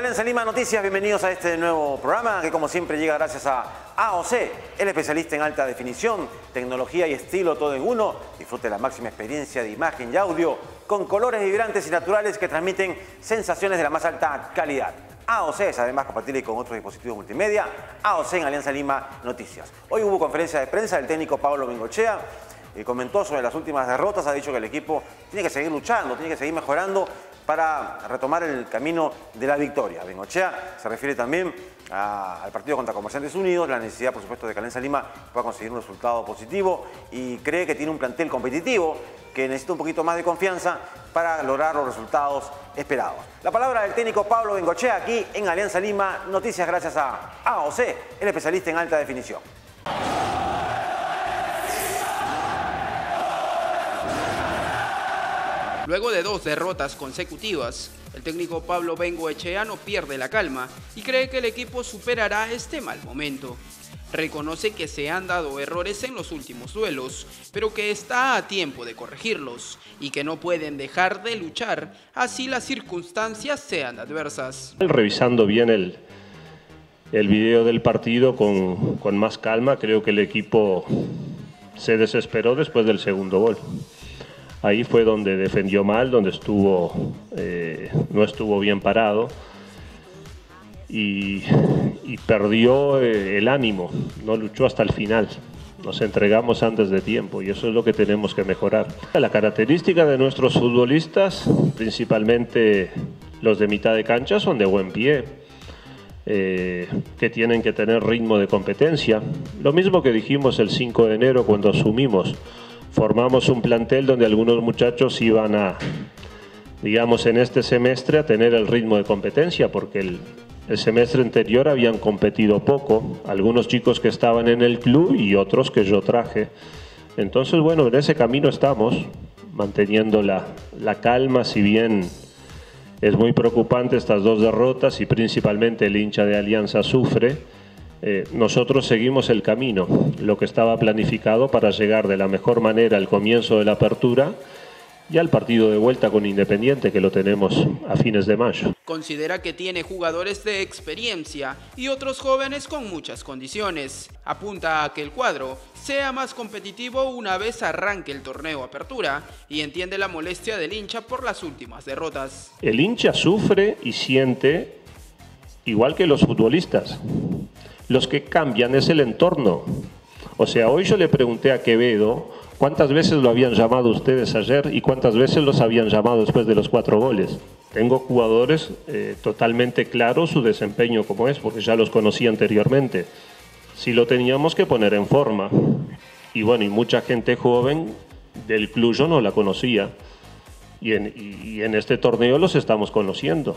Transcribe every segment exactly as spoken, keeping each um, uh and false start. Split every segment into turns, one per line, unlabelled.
Alianza Lima Noticias, bienvenidos a este nuevo programa que como siempre llega gracias a A O C, el especialista en alta definición, tecnología y estilo todo en uno. Disfrute la máxima experiencia de imagen y audio con colores vibrantes y naturales que transmiten sensaciones de la más alta calidad. A O C es además compatible con otros dispositivos multimedia. A O C en Alianza Lima Noticias. Hoy hubo conferencia de prensa del técnico Pablo Bengoechea. Y comentó sobre las últimas derrotas, ha dicho que el equipo tiene que seguir luchando, tiene que seguir mejorando para retomar el camino de la victoria. Bengoechea se refiere también a, al partido contra Comerciantes Unidos, la necesidad, por supuesto, de que Alianza Lima pueda conseguir un resultado positivo y cree que tiene un plantel competitivo que necesita un poquito más de confianza para lograr los resultados esperados. La palabra del técnico Pablo Bengoechea aquí en Alianza Lima Noticias gracias a A O C, el especialista en alta definición.
Luego de dos derrotas consecutivas, el técnico Pablo Bengoechea no pierde la calma y cree que el equipo superará este mal momento. Reconoce que se han dado errores en los últimos duelos, pero que está a tiempo de corregirlos y que no pueden dejar de luchar así las circunstancias sean adversas.
Revisando bien el, el video del partido con, con más calma, creo que el equipo se desesperó después del segundo gol. Ahí fue donde defendió mal, donde estuvo, eh, no estuvo bien parado y, y perdió eh, el ánimo, no luchó hasta el final. Nos entregamos antes de tiempo y eso es lo que tenemos que mejorar. La característica de nuestros futbolistas, principalmente los de mitad de cancha, son de buen pie, eh, que tienen que tener ritmo de competencia. Lo mismo que dijimos el cinco de enero cuando asumimos. Formamos un plantel donde algunos muchachos iban a, digamos, en este semestre a tener el ritmo de competencia, porque el, el semestre anterior habían competido poco, algunos chicos que estaban en el club y otros que yo traje. Entonces, bueno, en ese camino estamos, manteniendo la, la calma, si bien es muy preocupante estas dos derrotas y principalmente el hincha de Alianza sufre. Eh, nosotros seguimos el camino, lo que estaba planificado para llegar de la mejor manera al comienzo de la apertura y al partido de vuelta con Independiente, que lo tenemos a fines de mayo.
Considera que tiene jugadores de experiencia y otros jóvenes con muchas condiciones. Apunta a que el cuadro sea más competitivo una vez arranque el torneo Apertura y entiende la molestia del hincha por las últimas derrotas.
El hincha sufre y siente igual que los futbolistas. Los que cambian es el entorno. O sea, hoy yo le pregunté a Quevedo cuántas veces lo habían llamado ustedes ayer y cuántas veces los habían llamado después de los cuatro goles. Tengo jugadores eh, totalmente claros su desempeño como es, porque ya los conocí anteriormente. Sí lo teníamos que poner en forma. Y bueno, y mucha gente joven del club yo no la conocía. Y en, y, y en este torneo los estamos conociendo.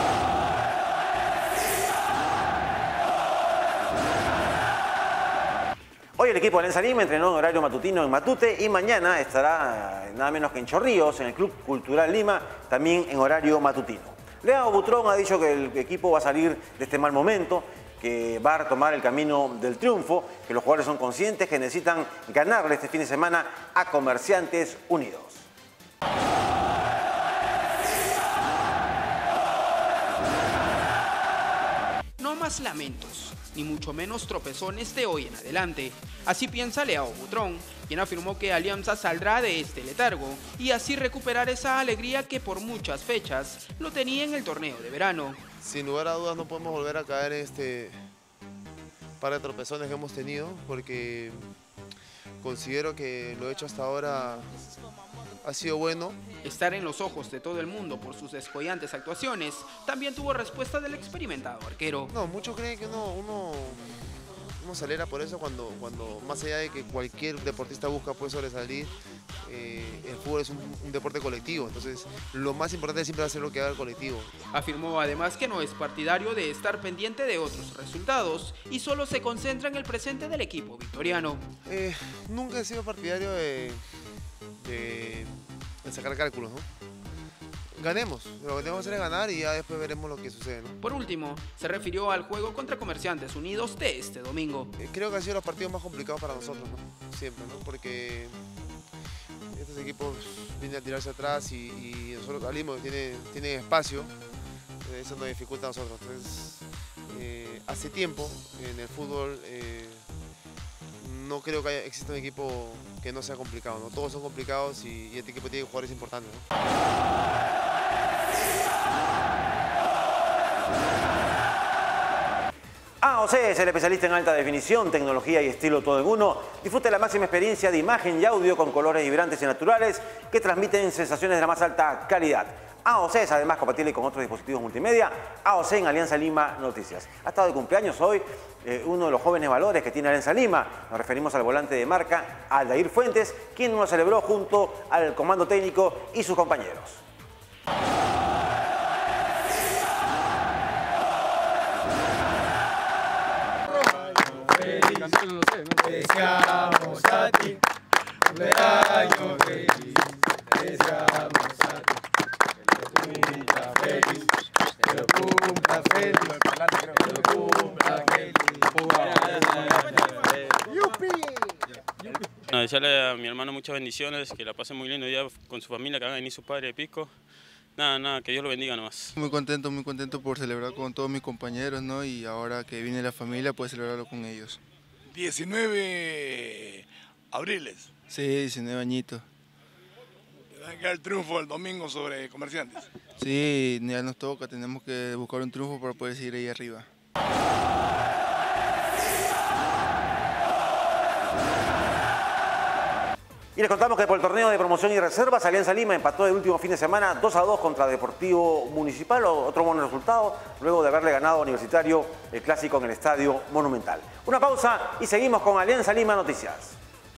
Hoy el equipo de Alianza Lima entrenó en horario matutino en Matute y mañana estará nada menos que en Chorrillos, en el Club Cultural Lima, también en horario matutino. Leao Butrón ha dicho que el equipo va a salir de este mal momento, que va a retomar el camino del triunfo, que los jugadores son conscientes que necesitan ganarle este fin de semana a Comerciantes Unidos.
No más lamentos, ni mucho menos tropezones de hoy en adelante. Así piensa Leao Butrón, quien afirmó que Alianza saldrá de este letargo y así recuperar esa alegría que por muchas fechas lo tenía en el torneo de verano.
Sin lugar a dudas no podemos volver a caer en este par de tropezones que hemos tenido, porque considero que lo hecho hasta ahora ha sido bueno.
Estar en los ojos de todo el mundo por sus descollantes actuaciones también tuvo respuesta del experimentado arquero.
No, muchos creen que uno, uno, uno se alegra por eso cuando, cuando más allá de que cualquier deportista busca pues sobresalir, eh, el fútbol es un, un deporte colectivo, entonces lo más importante siempre va a ser lo que haga el colectivo.
Afirmó además que no es partidario de estar pendiente de otros resultados y solo se concentra en el presente del equipo victoriano.
Eh, nunca he sido partidario de, de, de sacar cálculos, ¿no? Ganemos, lo que tenemos que hacer es ganar y ya después veremos lo que sucede, ¿no?
Por último, se refirió al juego contra Comerciantes Unidos de este domingo.
Eh, creo que han sido los partidos más complicados para nosotros, ¿no? Siempre, ¿no? Porque estos equipos vienen a tirarse atrás y, y nosotros salimos, tienen, tienen espacio, eso nos dificulta a nosotros. Entonces, eh, hace tiempo en el fútbol eh, no creo que haya, exista un equipo que no sea complicado, ¿no? Todos son complicados y, y este equipo tiene jugadores importantes, ¿no?
A O C es el especialista en alta definición, tecnología y estilo todo en uno. Disfrute la máxima experiencia de imagen y audio con colores vibrantes y naturales que transmiten sensaciones de la más alta calidad. A O C es además compatible con otros dispositivos multimedia. A O C en Alianza Lima Noticias. Ha estado de cumpleaños hoy eh, uno de los jóvenes valores que tiene Alianza Lima. Nos referimos al volante de marca, Aldair Fuentes, quien lo celebró junto al comando técnico y sus compañeros.
Deseamos a ti, cumpleaños feliz, deseamos a ti, que lo cumpla feliz, que lo cumpla feliz, que lo cumpla feliz.
Bueno, desearle a mi hermano muchas bendiciones, que la pase muy lindo día con su familia, que van a venir su padre de Pisco. Nada, nada, que Dios lo bendiga nomás.
Muy contento, muy contento por celebrar con todos mis compañeros, ¿no? Y ahora que viene la familia, pues celebrarlo con ellos.
diecinueve abriles.
Sí, diecinueve añitos.
¿Te va a quedar el triunfo el domingo sobre Comerciantes?
Sí, ya nos toca, tenemos que buscar un triunfo para poder seguir ahí arriba.
Y les contamos que por el torneo de promoción y reservas, Alianza Lima empató el último fin de semana dos a dos contra Deportivo Municipal, otro buen resultado, luego de haberle ganado a Universitario el clásico en el Estadio Monumental. Una pausa y seguimos con Alianza Lima Noticias.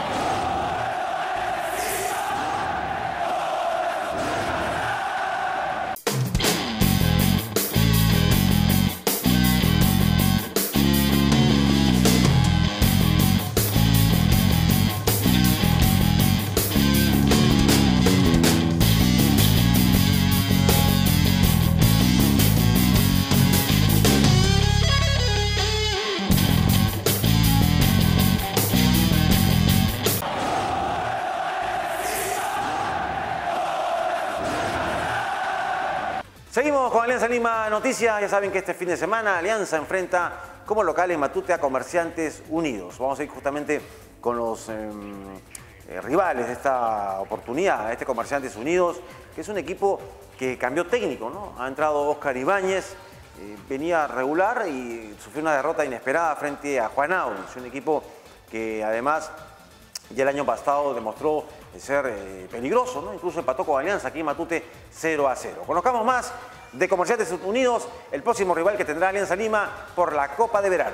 Seguimos con Alianza Lima Noticias. Ya saben que este fin de semana Alianza enfrenta como local en Matute a Comerciantes Unidos. Vamos a ir justamente con los eh, eh, rivales de esta oportunidad, este Comerciantes Unidos, que es un equipo que cambió técnico, ¿no? Ha entrado Oscar Ibáñez, eh, venía regular y sufrió una derrota inesperada frente a Juan Aunis, un equipo que además ya el año pasado demostró ser eh, peligroso, ¿no? Incluso empató con Alianza aquí en Matute cero a cero. Conozcamos más de Comerciantes Unidos, el próximo rival que tendrá Alianza Lima por la Copa de Verano.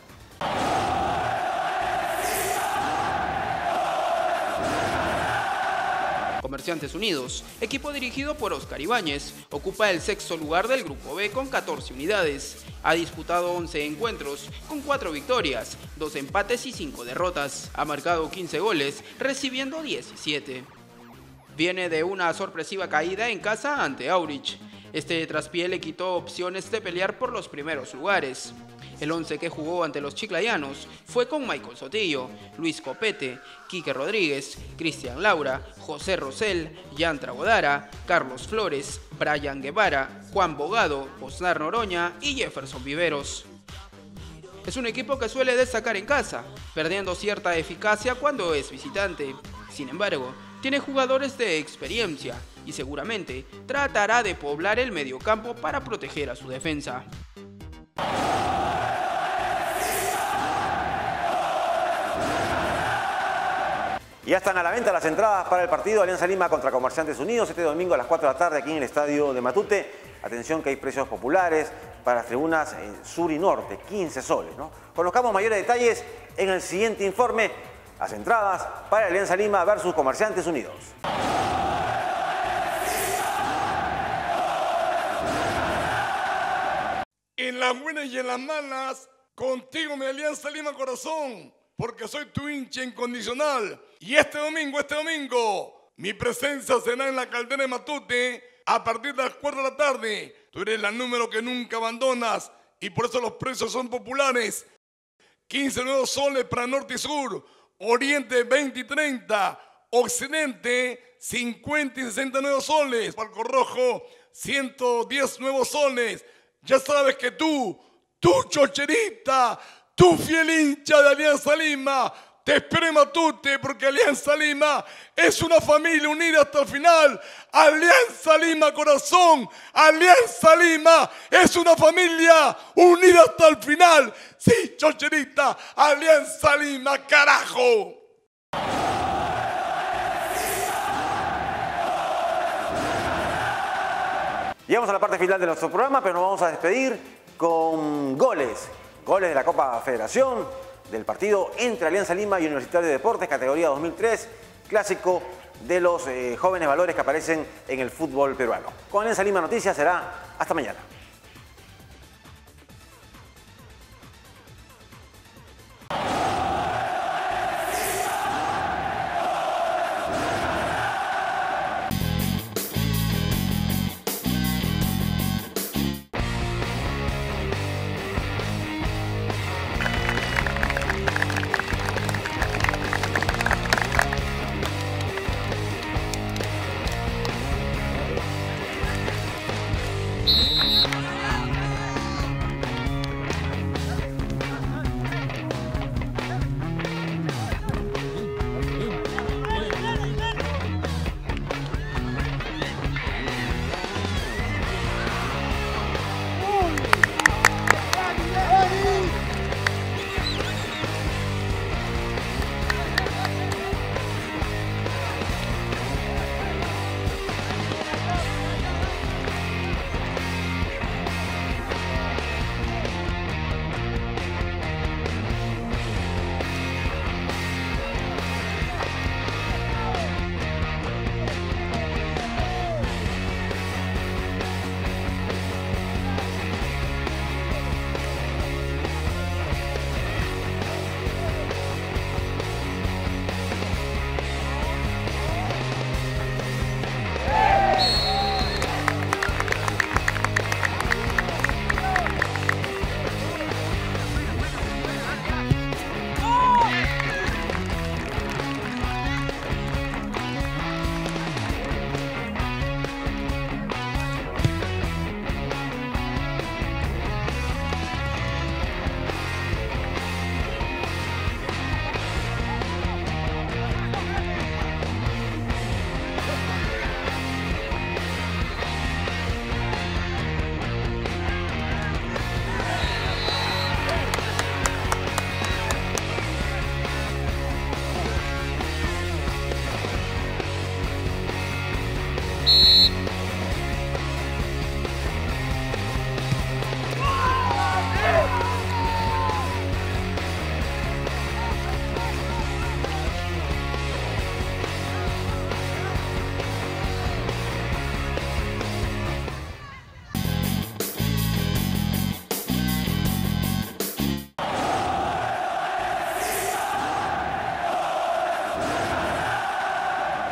Comerciantes Unidos, equipo dirigido por Oscar Ibáñez, ocupa el sexto lugar del Grupo B con catorce unidades. Ha disputado once encuentros con cuatro victorias, dos empates y cinco derrotas. Ha marcado quince goles, recibiendo diecisiete. Viene de una sorpresiva caída en casa ante Aurich. Este traspié le quitó opciones de pelear por los primeros lugares. El once que jugó ante los chiclayanos fue con Michael Sotillo, Luis Copete, Quique Rodríguez, Cristian Laura, José Rosell, Jan Tragodara, Carlos Flores, Brian Guevara, Juan Bogado, Osnar Noroña y Jefferson Viveros. Es un equipo que suele destacar en casa, perdiendo cierta eficacia cuando es visitante. Sin embargo, tiene jugadores de experiencia y seguramente tratará de poblar el mediocampo para proteger a su defensa.
Y ya están a la venta las entradas para el partido Alianza Lima contra Comerciantes Unidos este domingo a las cuatro de la tarde aquí en el estadio de Matute. Atención que hay precios populares para las tribunas en sur y norte, quince soles, ¿no? Conozcamos mayores detalles en el siguiente informe. Las entradas para Alianza Lima versus Comerciantes Unidos.
En las buenas y en las malas, contigo mi Alianza Lima corazón, porque soy tu hincha incondicional. Y este domingo, este domingo, mi presencia será en la Caldera de Matute a partir de las cuatro de la tarde. Tú eres la número que nunca abandonas y por eso los precios son populares. quince nuevos soles para norte y sur, oriente veinte y treinta, occidente cincuenta y sesenta nuevos soles. Palco rojo ciento diez nuevos soles. Ya sabes que tú, tú chocherita, tú fiel hincha de Alianza Lima, te espero en Matute porque Alianza Lima es una familia unida hasta el final. Alianza Lima corazón, Alianza Lima es una familia unida hasta el final. Sí, chocherita, Alianza Lima, carajo.
Llegamos a la parte final de nuestro programa, pero nos vamos a despedir con goles. Goles de la Copa Federación, del partido entre Alianza Lima y Universitario de Deportes, categoría dos mil tres, clásico de los eh, jóvenes valores que aparecen en el fútbol peruano. Con Alianza Lima Noticias será hasta mañana.